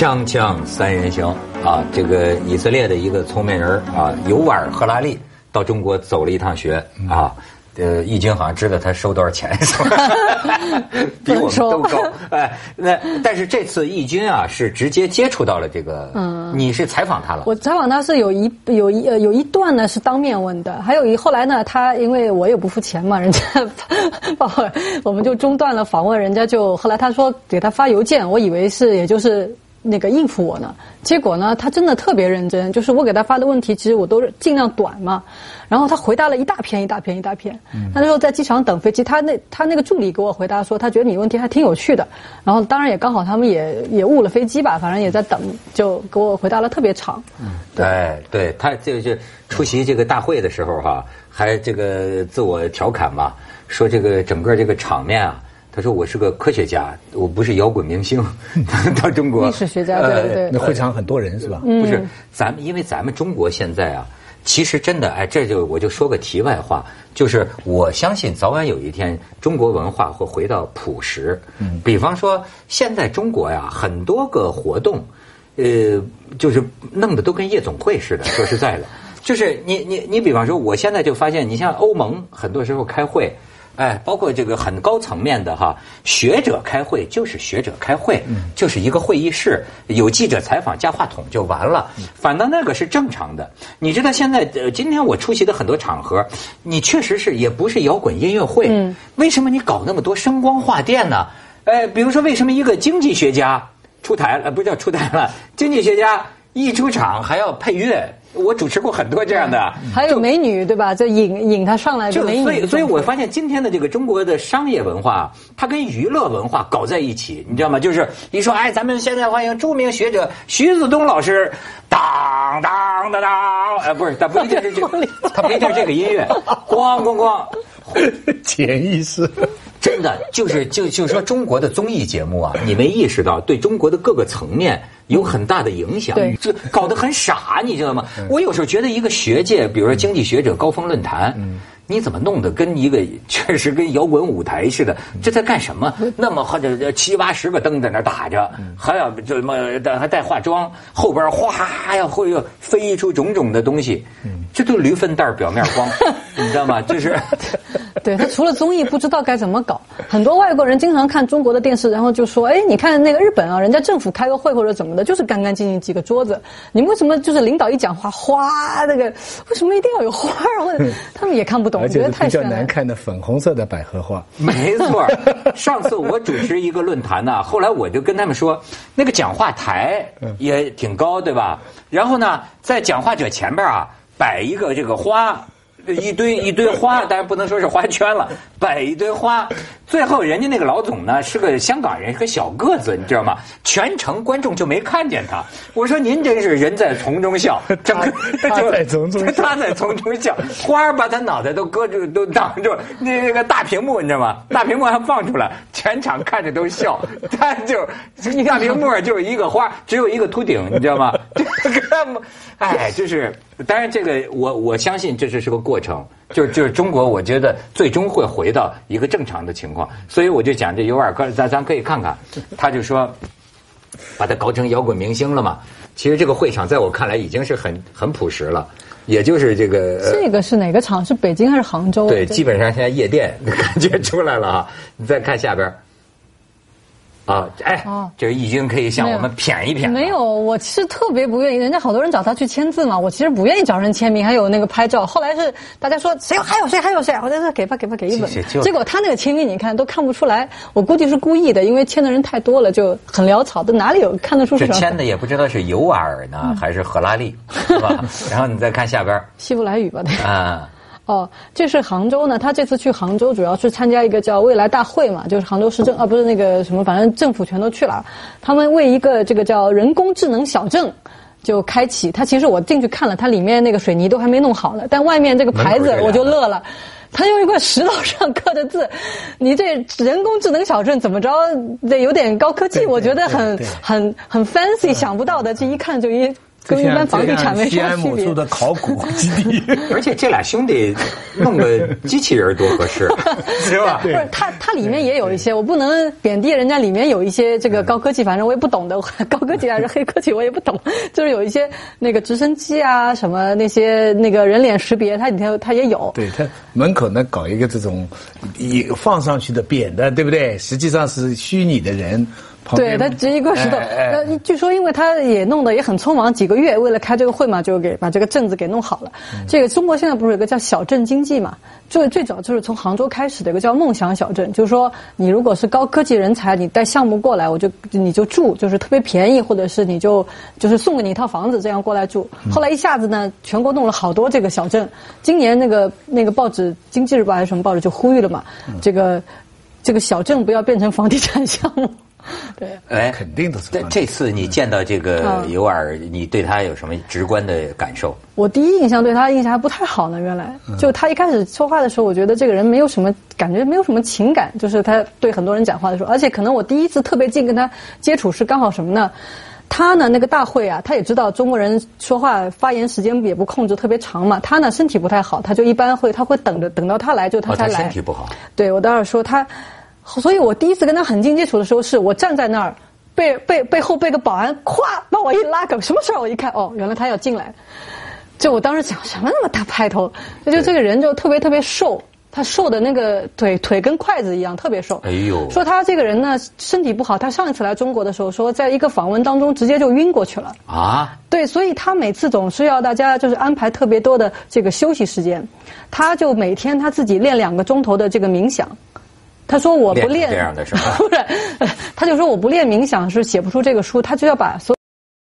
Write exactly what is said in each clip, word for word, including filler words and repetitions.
锵锵三人行啊，这个以色列的一个聪明人啊，尤瓦尔·赫拉利到中国走了一趟学啊。呃，易经好像知道他收多少钱，比我们都高。哎，那但是这次易经啊是直接接触到了这个，嗯，你是采访他了？ 我采访他是有一有一呃有一段呢是当面问的，还有一后来呢，他因为我也不付钱嘛，人家把我我们就中断了访问，人家就后来他说给他发邮件，我以为是也就是那个应付我呢，结果呢他真的特别认真，就是我给他发的问题其实我都尽量短嘛。然后他回答了一大篇一大篇一大篇。他那时候在机场等飞机，他那他那个助理给我回答说，他觉得你问题还挺有趣的。然后当然也刚好他们也也误了飞机吧，反正也在等，就给我回答了特别长。 嗯，对，哎，对他这这出席这个大会的时候哈、啊，还这个自我调侃嘛，说这个整个这个场面啊。他说：“我是个科学家，我不是摇滚明星。到中国， 历史学家，对对对。 那会场很多人是吧？ 嗯、不是，咱们因为咱们中国现在啊，其实真的，哎，这就我就说个题外话，就是我相信早晚有一天，中国文化会回到朴实。嗯，比方说，现在中国呀，很多个活动，呃，就是弄得都跟夜总会似的。说实在的，就是你你你，比方说，我现在就发现，你像欧盟，很多时候开会。”哎，包括这个很高层面的哈，学者开会就是学者开会，嗯、就是一个会议室，有记者采访加话筒就完了。嗯、反倒那个是正常的。你知道现在呃，今天我出席的很多场合，你确实是也不是摇滚音乐会，嗯、为什么你搞那么多声光画电呢？哎，比如说为什么一个经济学家出台了，不是叫出台了，经济学家一出场还要配乐。我主持过很多这样的， 还有美女对吧？就引引她上来的美女。 所以，所以我发现今天的这个中国的商业文化，它跟娱乐文化搞在一起，你知道吗？就是一说，哎，咱们现在欢迎著名学者徐子东老师，当当当当，哎，不是，他不一定是这个，他不一定是这个音乐，咣咣咣， 潜意识。 真的就是就就说中国的综艺节目啊，你没意识到对中国的各个层面有很大的影响， 对， 这搞得很傻，你知道吗？我有时候觉得一个学界，比如说经济学者高峰论坛，嗯、你怎么弄得跟一个确实跟摇滚舞台似的？这在干什么？那么或者七八十个灯在那打着，还要这么还带化妆，后边哗要会要飞出种种的东西，这都驴粪蛋表面光，你知道吗？就是。 对，他除了综艺不知道该怎么搞，很多外国人经常看中国的电视，然后就说，哎，你看那个日本啊，人家政府开个会或者怎么的，就是干干净净几个桌子，你们为什么就是领导一讲话，哗，那个为什么一定要有花儿？或者他们也看不懂， 而且觉得太比较难看的粉红色的百合花。 没错，上次我主持一个论坛呢，后来我就跟他们说，那个讲话台也挺高，对吧？然后呢，在讲话者前边啊，摆一个这个花。一堆一堆花，当然不能说是花圈了，摆一堆花。最后人家那个老总呢是个香港人，个小个子，你知道吗？全程观众就没看见他。我说您真是人在丛中笑，整个他在丛中笑， 他在丛中笑，花儿把他脑袋都搁住，都挡住。那个大屏幕你知道吗？大屏幕还放出来，全场看着都笑。他就大屏幕就一个花，只有一个秃顶，你知道吗？这个，哎，就是当然这个我我相信这是是个过程，就是就是中国，我觉得最终会回到一个正常的情况，所以我就讲这尤尔科，咱咱可以看看，他就说把他搞成摇滚明星了嘛。其实这个会场在我看来已经是很很朴实了，也就是这个。 这个是哪个场？是北京还是杭州？ 对，基本上现在夜店的感觉出来了哈。你再看下边。啊，哎，哦、这个易经可以向我们谝一谝。 没有，我其实特别不愿意，人家好多人找他去签字嘛，我其实不愿意找人签名，还有那个拍照。后来是大家说谁还有谁还有谁，我就说给吧给吧给一本。结果他那个签名你看都看不出来，我估计是故意的，因为签的人太多了，就很潦草，都哪里有看得出是？ 这签的也不知道是尤瓦尔呢、嗯、还是赫拉利，是吧？然后你再看下边， 希伯来语吧？对啊。 哦，这是杭州呢。他这次去杭州主要是参加一个叫未来大会嘛，就是杭州市政啊，不是那个什么，反正政府全都去了。他们为一个这个叫人工智能小镇就开启。它其实我进去看了，它里面那个水泥都还没弄好呢，但外面这个牌子我就乐了。他用一块石头上刻的字，你这人工智能小镇怎么着得有点高科技，我觉得很很很 fancy， 想不到的，这一看就一。 跟一般房地产没西安什么区别。 某处的考古基地， 而且这俩兄弟弄个机器人多合适，是吧？ 不是，它它里面也有一些，我不能贬低人家，里面有一些这个高科技，反正我也不懂的，高科技还是黑科技我也不懂，就是有一些那个直升机啊，什么那些那个人脸识别，它里头它也有。 对，它门口呢搞一个这种一放上去的扁的，对不对？实际上是虚拟的人。 对，他直一个石头。 哎哎呃，据说因为他也弄得也很匆忙，几个月为了开这个会嘛，就给把这个镇子给弄好了。嗯、这个中国现在不是有个叫小镇经济嘛？最最早就是从杭州开始的一个叫梦想小镇，就是说你如果是高科技人才，你带项目过来，我就你就住，就是特别便宜，或者是你就就是送给你一套房子，这样过来住。后来一下子呢，全国弄了好多这个小镇。今年那个那个报纸《经济日报》还是什么报纸就呼吁了嘛，嗯、这个这个小镇不要变成房地产项目。对， 哎， 肯定的是。 这这次你见到这个尤尔，嗯、你对他有什么直观的感受？ 我第一印象对他印象还不太好呢。原来，就他一开始说话的时候，我觉得这个人没有什么感觉，没有什么情感。就是他对很多人讲话的时候，而且可能我第一次特别近跟他接触是刚好什么呢？他呢，那个大会啊，他也知道中国人说话发言时间也不控制特别长嘛。他呢身体不太好，他就一般会他会等着等到他来就他才来。 哦、他身体不好。 对，我当时说他。所以我第一次跟他很近接触的时候，是我站在那儿，背背背后被个保安咵把我一拉，个什么事儿？我一看，哦，原来他要进来。就我当时想，什么那么大派头？那就这个人就特别特别瘦，他瘦的那个腿腿跟筷子一样，特别瘦。 哎呦！ 说他这个人呢身体不好，他上一次来中国的时候说，在一个访问当中直接就晕过去了。 啊？ 对，所以他每次总是要大家就是安排特别多的这个休息时间，他就每天他自己练两个钟头的这个冥想。他说我不练这样的是吧？ 不是，他就说我不练冥想是写不出这个书，他就要把所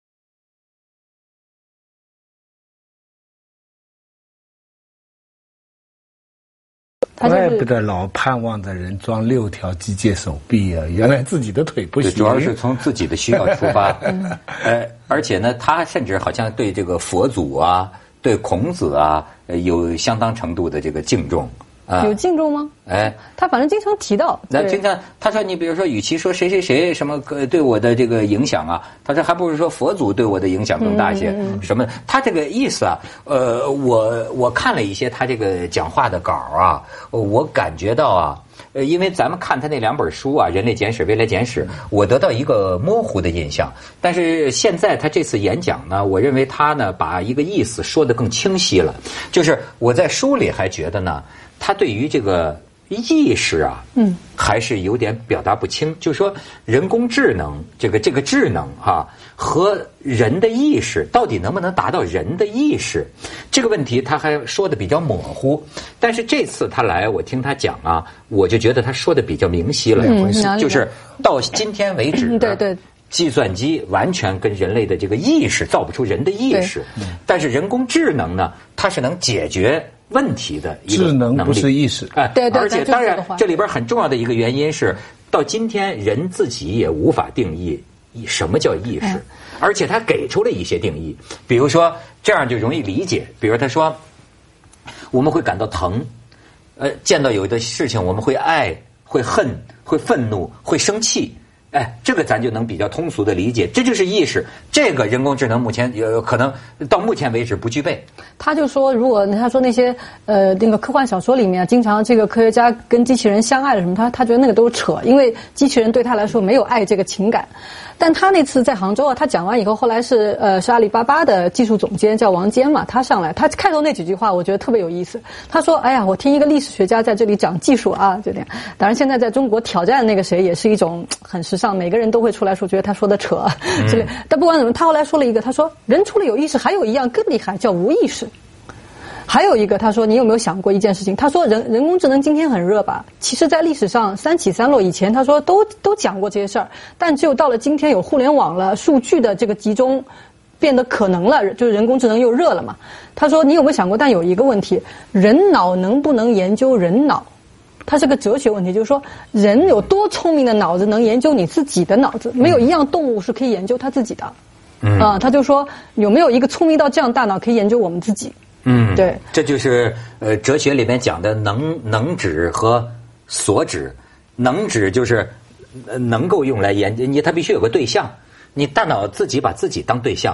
有。怪不得老盼望着人装六条机械手臂啊！原来自己的腿不行。 主要是从自己的需要出发。呃，而且呢，他甚至好像对这个佛祖啊、对孔子啊，有相当程度的这个敬重。 啊、有敬重吗？ 哎， 他反正经常提到。 那经常他说，你比如说，与其说谁谁谁什么对我的这个影响啊，他说还不如说佛祖对我的影响更大一些。嗯嗯、什么？他这个意思啊，呃，我我看了一些他这个讲话的稿啊，我感觉到啊，呃，因为咱们看他那两本书啊，《人类简史》《未来简史》，我得到一个模糊的印象。但是现在他这次演讲呢，我认为他呢把一个意思说得更清晰了。就是我在书里还觉得呢。他对于这个意识啊，嗯，还是有点表达不清。就是说，人工智能这个这个智能哈、啊，和人的意识到底能不能达到人的意识这个问题，他还说的比较模糊。但是这次他来，我听他讲啊，我就觉得他说的比较明晰了。嗯、就是到今天为止， 嗯、对对。 计算机完全跟人类的这个意识造不出人的意识，但是人工智能呢，它是能解决问题的一个智能不是意识。 哎， 对对。 而且当然，这里边很重要的一个原因是，到今天人自己也无法定义什么叫意识，嗯、而且他给出了一些定义，比如说这样就容易理解，比如他说我们会感到疼，呃，见到有的事情我们会爱、会恨、会愤怒、会生气。哎，这个咱就能比较通俗的理解，这就是意识。这个人工智能目前有可能到目前为止不具备。 他就说，如果他说那些呃那个科幻小说里面，经常这个科学家跟机器人相爱了什么，他他觉得那个都是扯，因为机器人对他来说没有爱这个情感。但他那次在杭州啊，他讲完以后，后来是呃是阿里巴巴的技术总监叫王坚嘛，他上来，他开头那几句话我觉得特别有意思。他说：“哎呀，我听一个历史学家在这里讲技术啊，就这样。当然现在在中国挑战那个谁也是一种很时尚，每个人都会出来说觉得他说的扯之类。但不管怎么，他后来说了一个，他说人除了有意识，还有一样更厉害，叫无意识。”还有一个，他说你有没有想过一件事情？他说人人工智能今天很热吧？其实，在历史上三起三落以前，他说都都讲过这些事儿，但只有到了今天有互联网了，数据的这个集中变得可能了，就是人工智能又热了嘛。他说你有没有想过？但有一个问题，人脑能不能研究人脑？它是个哲学问题，就是说人有多聪明的脑子能研究你自己的脑子？没有一样动物是可以研究它自己的。嗯啊，他就说有没有一个聪明到这样大脑可以研究我们自己？ 嗯， 对， 这就是呃哲学里面讲的能能指和所指。能指就是能够用来研究，你它必须有个对象，你大脑自己把自己当对象，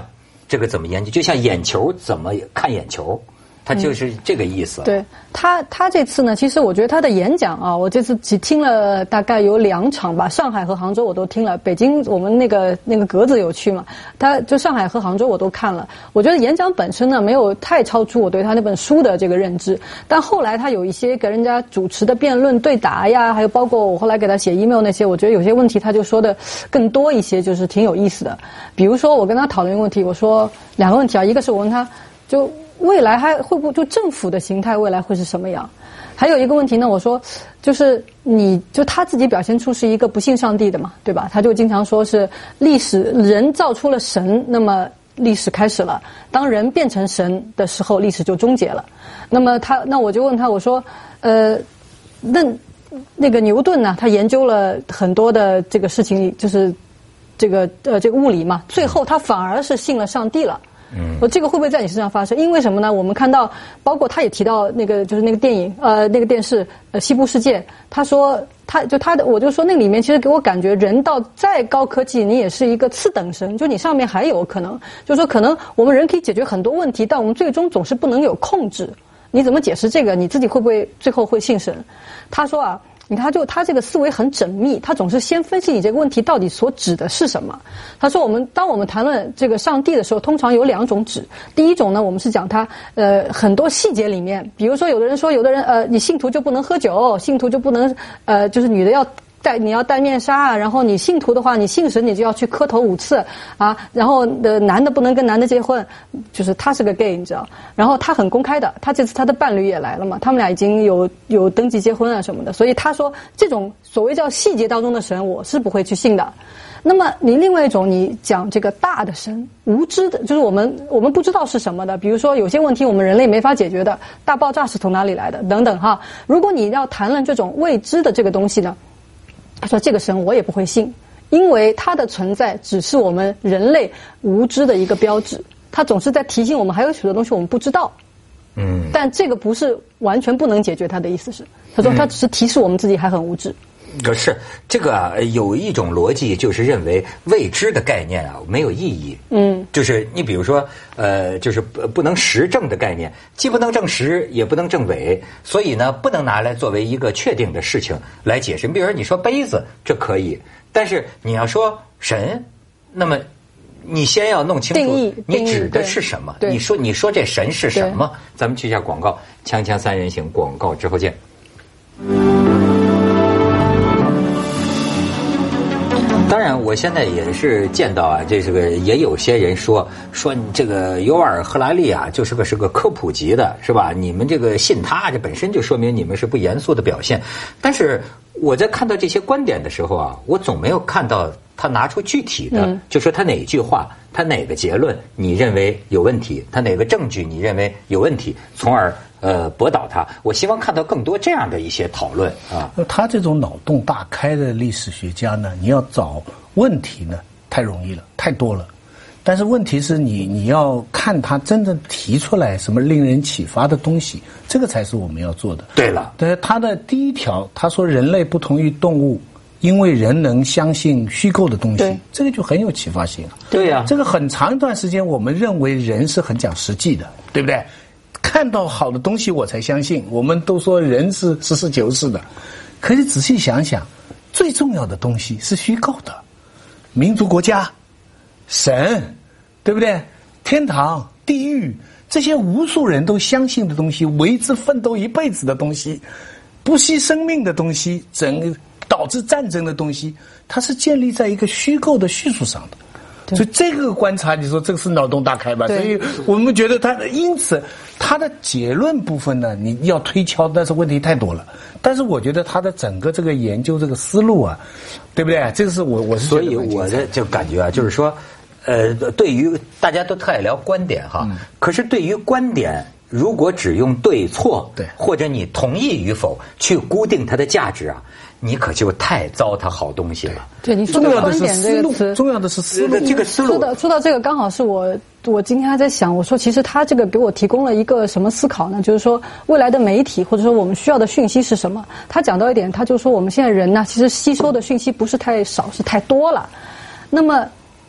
这个怎么研究？就像眼球怎么看眼球。他就是这个意思。 嗯、对他，他这次呢，其实我觉得他的演讲啊，我这次只听了大概有两场吧，上海和杭州我都听了，北京我们那个那个格子有去嘛，他就上海和杭州我都看了。我觉得演讲本身呢，没有太超出我对他那本书的这个认知，但后来他有一些给人家主持的辩论对答呀，还有包括我后来给他写 email 那些，我觉得有些问题他就说的更多一些，就是挺有意思的。比如说我跟他讨论一个问题，我说两个问题啊，一个是我问他就。未来还会不会就政府的形态未来会是什么样？还有一个问题呢，我说就是你就他自己表现出是一个不信上帝的嘛，对吧？他就经常说是历史人造出了神，那么历史开始了；当人变成神的时候，历史就终结了。那么他那我就问他，我说呃，那那个牛顿呢？他研究了很多的这个事情，就是这个呃这个物理嘛，最后他反而是信了上帝了。嗯，我这个会不会在你身上发生？因为什么呢？我们看到，包括他也提到那个，就是那个电影，呃，那个电视，呃，《西部世界》。他说，他就他的，我就说那里面其实给我感觉，人到再高科技，你也是一个次等生，就你上面还有可能，就是说可能我们人可以解决很多问题，但我们最终总是不能有控制。你怎么解释这个？你自己会不会最后会信神？他说啊。你看，他就他这个思维很缜密，他总是先分析你这个问题到底所指的是什么。他说，我们当我们谈论这个上帝的时候，通常有两种指。第一种呢，我们是讲他呃很多细节里面，比如说有的人说，有的人呃，你信徒就不能喝酒，信徒就不能呃，就是女的要。戴你要戴面纱，然后你信徒的话，你信神你就要去磕头五次啊，然后的男的不能跟男的结婚，就是他是个 gay 你知道，然后他很公开的，他这次他的伴侣也来了嘛，他们俩已经有有登记结婚啊什么的，所以他说这种所谓叫细节当中的神，我是不会去信的。那么你另外一种，你讲这个大的神，无知的，就是我们我们不知道是什么的，比如说有些问题我们人类没法解决的，大爆炸是从哪里来的等等哈。如果你要谈论这种未知的这个东西呢？他说这个神我也不会信，因为它的存在只是我们人类无知的一个标志，它总是在提醒我们还有许多东西我们不知道。嗯，但这个不是完全不能解决，他的意思是，他说他只是提示我们自己还很无知。 可是这个啊，有一种逻辑就是认为未知的概念啊没有意义。嗯，就是你比如说，呃，就是不能实证的概念，既不能证实，也不能证伪，所以呢，不能拿来作为一个确定的事情来解释。比如说，你说杯子，这可以，但是你要说神，那么你先要弄清楚你指的是什么。你说你说这神是什么？咱们去一下广告，锵锵三人行，广告之后见。当然，我现在也是见到啊，这是个也有些人说说这个尤瓦尔·赫拉利啊，就是个是个科普级的，是吧？你们这个信他，这本身就说明你们是不严肃的表现。但是我在看到这些观点的时候啊，我总没有看到他拿出具体的，嗯、就说他哪一句话，他哪个结论你认为有问题，他哪个证据你认为有问题，从而呃驳倒他。我希望看到更多这样的一些讨论啊。 他这种脑洞大开的历史学家呢，你要找问题呢太容易了，太多了。但是问题是你你要看他真正提出来什么令人启发的东西，这个才是我们要做的。 对了， 但是他的第一条，他说人类不同于动物，因为人能相信虚构的东西，这个就很有启发性。 对呀、啊， 这个很长一段时间我们认为人是很讲实际的，对不对？看到好的东西我才相信，我们都说人是实事求是的，可是仔细想想，最重要的东西是虚构的，民族国家、神，对不对？天堂、地狱，这些无数人都相信的东西，为之奋斗一辈子的东西，不惜生命的东西，整导致战争的东西，它是建立在一个虚构的叙述上的。所以这个观察，你说这个是脑洞大开吧？所以我们觉得他，因此他的结论部分呢，你要推敲，但是问题太多了。但是我觉得他的整个这个研究这个思路啊，对不对？这个是我我是所以我的就感觉啊，就是说，呃，对于大家都特爱聊观点哈，嗯、可是对于观点，如果只用对错， 对， 或者你同意与否去固定它的价值啊。你可就太糟蹋好东西了。 对，你说的观点这个词， 重要的是思路。 这个思路说到说到这个，刚好是我我今天还在想，我说其实他这个给我提供了一个什么思考呢？就是说未来的媒体或者说我们需要的讯息是什么？他讲到一点，他就说我们现在人呢，其实吸收的讯息不是太少，是太多了。那么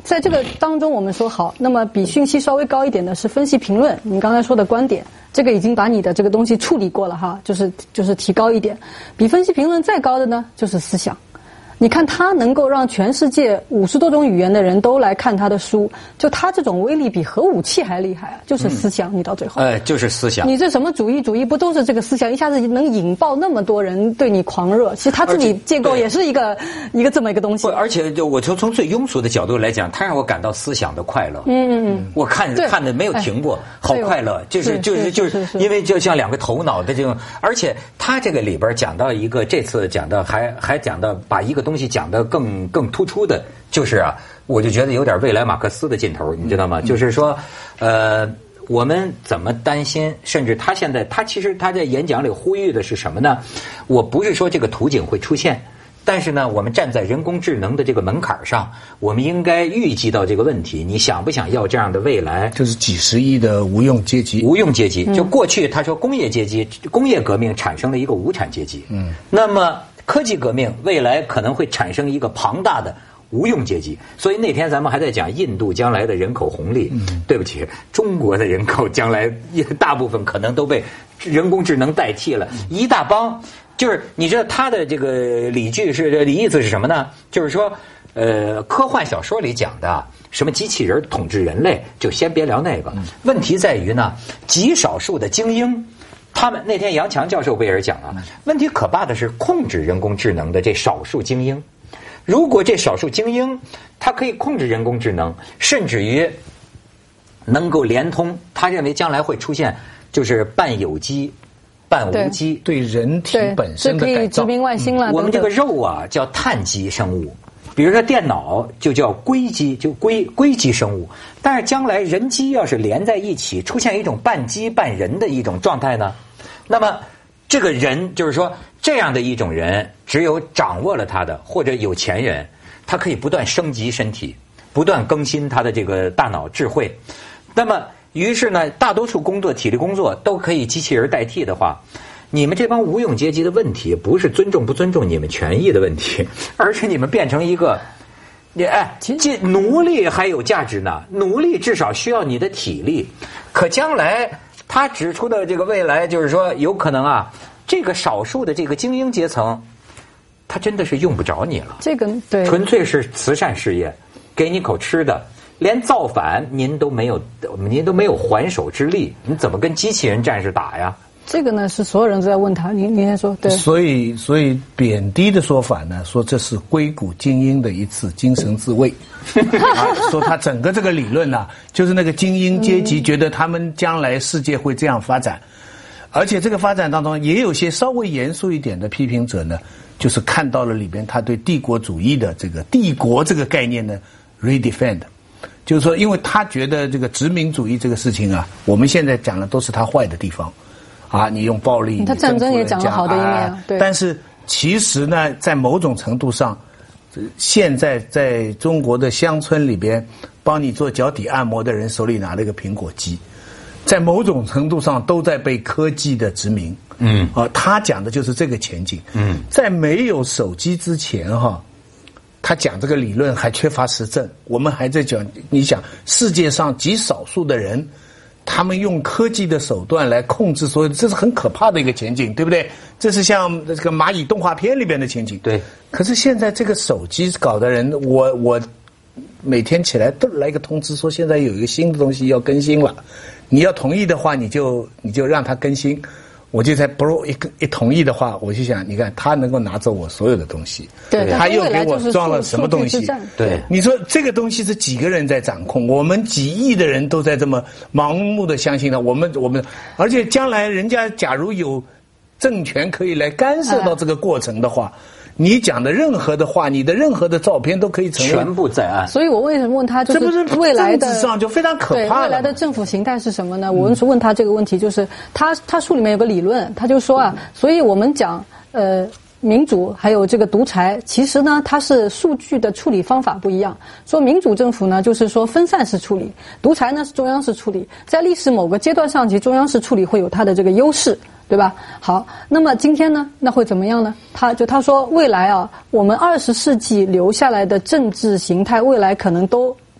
在这个当中，我们说好，那么比讯息稍微高一点的是分析评论，你刚才说的观点，这个已经把你的这个东西处理过了哈，就是就是提高一点。比分析评论再高的呢，就是思想。你看他能够让全世界五十多种语言的人都来看他的书，就他这种威力比核武器还厉害啊！就是思想，嗯、你到最后， 呃，就是思想。 你这什么主义主义不都是这个思想一下子能引爆那么多人对你狂热？其实他自己建构也是一个一个这么一个东西。 而且就我从从最庸俗的角度来讲，他让我感到思想的快乐。嗯嗯嗯，我看看的没有停过，好快乐，就是就是就是因为就像两个头脑的这种，而且他这个里边讲到一个，这次讲到还还讲到把一个东西讲得更更突出的，就是啊，我就觉得有点未来马克思的劲头，你知道吗？嗯、就是说，呃，我们怎么担心？甚至他现在，他其实他在演讲里呼吁的是什么呢？我不是说这个图景会出现，但是呢，我们站在人工智能的这个门槛上，我们应该预计到这个问题。你想不想要这样的未来？ 就是几十亿的无用阶级。 无用阶级，就过去他说工业阶级、工业革命产生了一个无产阶级。嗯，那么。科技革命未来可能会产生一个庞大的无用阶级，所以那天咱们还在讲印度将来的人口红利。嗯、对不起，中国的人口将来大部分可能都被人工智能代替了，一大帮。就是你知道他的这个理据是意思是什么呢？就是说，呃，科幻小说里讲的什么机器人统治人类，就先别聊那个。嗯、问题在于呢，极少数的精英。他们那天杨强教授不也是讲啊？问题可怕的是控制人工智能的这少数精英。如果这少数精英他可以控制人工智能，甚至于能够连通，他认为将来会出现就是半有机、半无机， 对人体本身的改造。 可以殖民外星了。 我们这个肉啊叫碳基生物。比如说电脑就叫硅基，就硅硅基生物，但是将来人机要是连在一起，出现一种半机半人的一种状态呢，那么这个人就是说这样的一种人，只有掌握了他的或者有钱人，他可以不断升级身体，不断更新他的这个大脑智慧。那么于是呢，大多数工作体力工作都可以机器人代替的话，你们这帮无用阶级的问题不是尊重不尊重你们权益的问题，而是你们变成一个，你哎，这奴隶还有价值呢。奴隶至少需要你的体力，可将来他指出的这个未来，就是说有可能啊，这个少数的这个精英阶层，他真的是用不着你了。 这个对， 纯粹是慈善事业，给你口吃的，连造反您都没有，您都没有还手之力，你怎么跟机器人战士打呀？ 这个呢是所有人都在问他，您您先说。对， 所以所以贬低的说法呢，说这是硅谷精英的一次精神自卫，啊、说他整个这个理论呢、啊，就是那个精英阶级觉得他们将来世界会这样发展，而且这个发展当中也有些稍微严肃一点的批评者呢，就是看到了里边他对帝国主义的这个帝国这个概念呢 redefend， 就是说，因为他觉得这个殖民主义这个事情啊，我们现在讲的都是他坏的地方。啊，你用暴力， 他战争也讲了好的一面、啊，对。 但是其实呢，在某种程度上，现在在中国的乡村里边，帮你做脚底按摩的人手里拿了一个苹果机，在某种程度上都在被科技的殖民。嗯，啊，他讲的就是这个前景。嗯，在没有手机之前哈，他讲这个理论还缺乏实证。我们还在讲，你想世界上极少数的人。他们用科技的手段来控制所有的，这是很可怕的一个前景，对不对？这是像这个蚂蚁动画片里边的前景。 对。 可是现在这个手机搞的人，我我每天起来都来一个通知说现在有一个新的东西要更新了，你要同意的话，你就你就让它更新。我就在 bro 一一同意的话，我就想，你看他能够拿走我所有的东西， 对， 他又给我装了什么东西？ 对， 你说这个东西是几个人在掌控？我们几亿的人都在这么盲目的相信他，我们我们，而且将来人家假如有政权可以来干涉到这个过程的话。你讲的任何的话，你的任何的照片都可以成为全部在案。 所以我为什么问他，就是这不是未来的政治上就非常可怕了。对，未来的政府形态是什么呢？我是问他这个问题，就是他他书里面有个理论，他就说啊，所以我们讲呃民主还有这个独裁，其实呢它是数据的处理方法不一样。说民主政府呢就是说分散式处理，独裁呢是中央式处理。在历史某个阶段上，其实中央式处理会有它的这个优势。对吧？好，那么今天呢？那会怎么样呢？他就他说，未来啊，我们二十世纪留下来的政治形态，未来可能都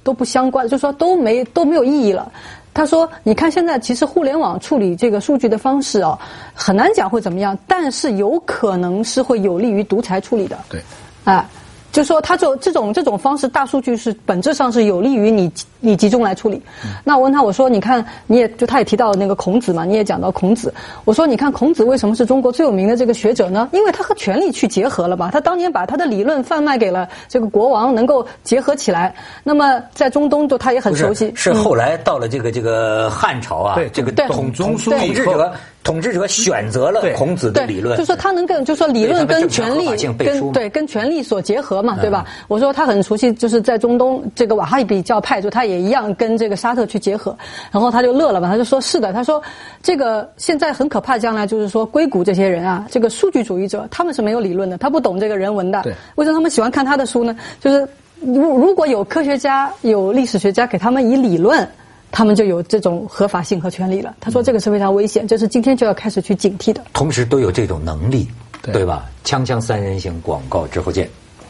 都不相关，就是说都没都没有意义了。他说：“你看现在其实互联网处理这个数据的方式哦，很难讲会怎么样，但是有可能是会有利于独裁处理的。 对， 啊。”就说他就这种这种方式，大数据是本质上是有利于你你集中来处理。嗯、那我问他，我说你看，你也就他也提到那个孔子嘛，你也讲到孔子。我说你看孔子为什么是中国最有名的这个学者呢？因为他和权力去结合了吧？他当年把他的理论贩卖给了这个国王，能够结合起来。那么在中东，就他也很熟悉。 是后来到了这个这个汉朝啊， 对这个统中枢统治者统治者选择了孔子的理论， 就说他能跟就说理论跟权力跟对跟权力所结合嘛，对吧？嗯、我说他很熟悉，就是在中东这个瓦哈比教派，就他也一样跟这个沙特去结合，然后他就乐了嘛，他就说是的，他说这个现在很可怕，将来就是说硅谷这些人啊，这个数据主义者他们是没有理论的，他不懂这个人文的，为什么他们喜欢看他的书呢？就是如如果有科学家有历史学家给他们以理论。他们就有这种合法性和权利了。他说这个是非常危险，这是今天就要开始去警惕的。 同时都有这种能力，对, 对吧？锵锵三人行，广告之后见。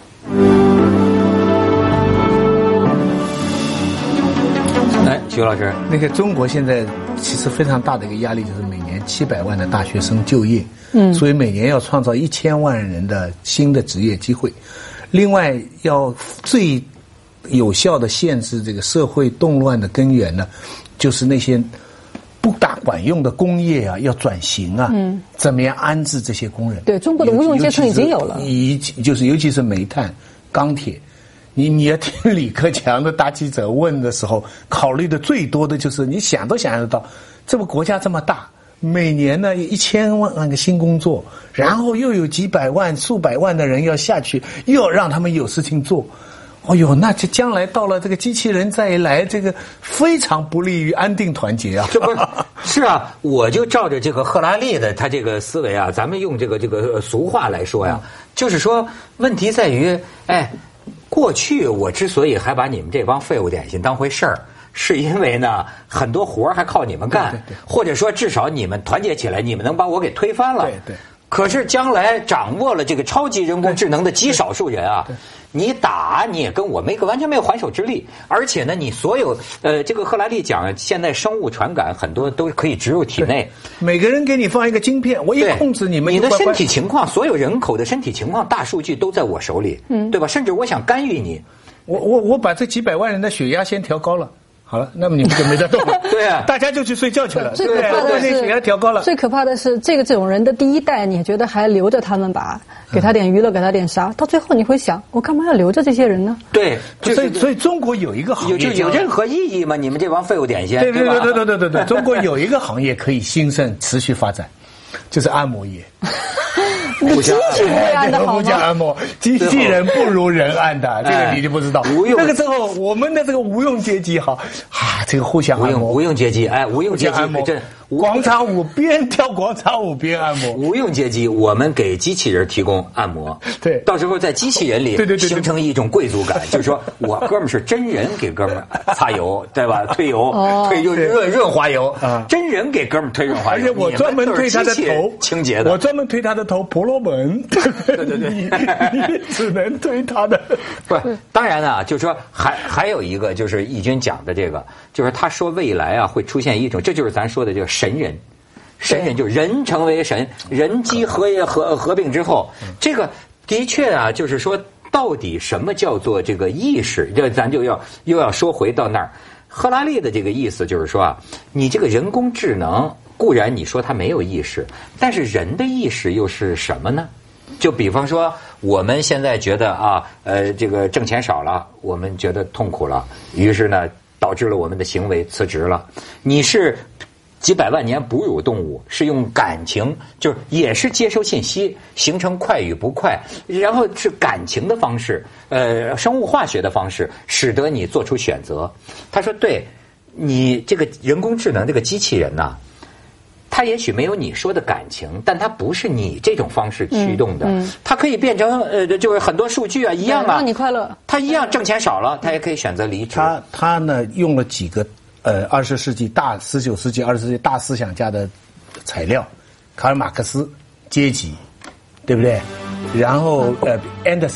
来，徐老师， 那个中国现在其实非常大的一个压力就是每年七百万的大学生就业，嗯，所以每年要创造一千万人的新的职业机会，另外要最有效的限制这个社会动乱的根源呢，就是那些不大管用的工业啊，要转型啊，嗯，怎么样安置这些工人？ 对，中国的无用阶层已经有了， 以就是尤其是煤炭、钢铁，你你要听李克强的大记者问的时候，考虑的最多的就是你想都想象得到，这个国家这么大，每年呢一千万个新工作，然后又有几百万、数百万的人要下去，又要让他们有事情做。哦呦，那这将来到了这个机器人再一来，这个非常不利于安定团结啊！ 这不是是啊，我就照着这个赫拉利的他这个思维啊，咱们用这个这个俗话来说呀，就是说问题在于，哎，过去我之所以还把你们这帮废物点心当回事儿，是因为呢很多活还靠你们干， 对对对， 或者说至少你们团结起来，你们能把我给推翻了。 对对。 可是将来掌握了这个超级人工智能的极少数人啊，你打你也跟我没个完全没有还手之力，而且呢，你所有呃，这个赫拉利讲，现在生物传感很多都可以植入体内， 每个人给你放一个晶片，我一控制你们， 你的身体情况，所有人口的身体情况，大数据都在我手里，嗯，对吧？甚至我想干预你， 我我我把这几百万人的血压先调高了。好了，那么你们就没得动了。 对啊， 大家就去睡觉去了。 最可怕的是血压调高了。 最可怕的是这个这种人的第一代，你觉得还留着他们吧？给他点娱乐，给他点啥？到最后你会想，我干嘛要留着这些人呢？ 对， 所以所以中国有一个行业有有任何意义吗？你们这帮废物点心， 对对对对对对对对，中国有一个行业可以兴盛持续发展，就是按摩业。 机器不会按的好吗？ 不讲按摩，机器人不如人按的，这个你就不知道。那个时候，我们的这个无用阶级好啊，这个互相按摩。 无用阶级，哎，无用阶级按摩，广场舞边跳广场舞边按摩。 无用阶级，我们给机器人提供按摩。 对， 到时候在机器人里形成一种贵族感，就是说我哥们儿是真人给哥们儿擦油，对吧？推油，推润润润滑油啊，真人给哥们儿推润滑油。 而且我专门推他的头清洁的， 我专门推他的头婆罗门。 对对对， 你你只能推他的。 不，当然啊，就是说还还有一个就是义军讲的这个，就是他说未来啊会出现一种，这就是咱说的这个神人，神人就是人成为神，人机合合合并之后，这个的确啊，就是说到底什么叫做这个意识？这咱就要又要说回到那儿，赫拉利的这个意思就是说啊，你这个人工智能固然你说它没有意识，但是人的意识又是什么呢？就比方说，我们现在觉得啊，呃，这个挣钱少了，我们觉得痛苦了，于是呢，导致了我们的行为辞职了。你是几百万年哺乳动物，是用感情，就是也是接收信息，形成快与不快，然后是感情的方式，呃，生物化学的方式，使得你做出选择。他说，对你这个人工智能这个机器人呐、啊。它也许没有你说的感情，但它不是你这种方式驱动的，嗯嗯、它可以变成呃，就是很多数据啊一样啊， 让你快乐。 它一样挣钱少了，它也可以选择离职。 它它呢用了几个呃二十世纪大十九世纪二十世纪大思想家的材料，卡尔马克思阶级，对不对？然后呃安德森。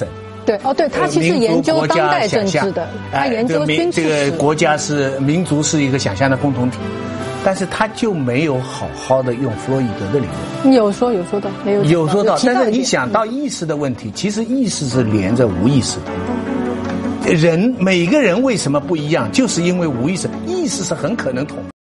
对，哦，对，他其实研究当代政治的，他研究军事史。 这个国家是民族是一个想象的共同体，但是他就没有好好的用弗洛伊德的理论。 有说有说到，没有有说到，但是你想到嗯意识的问题，其实意识是连着无意识的。人每个人为什么不一样，就是因为无意识，意识是很可能统。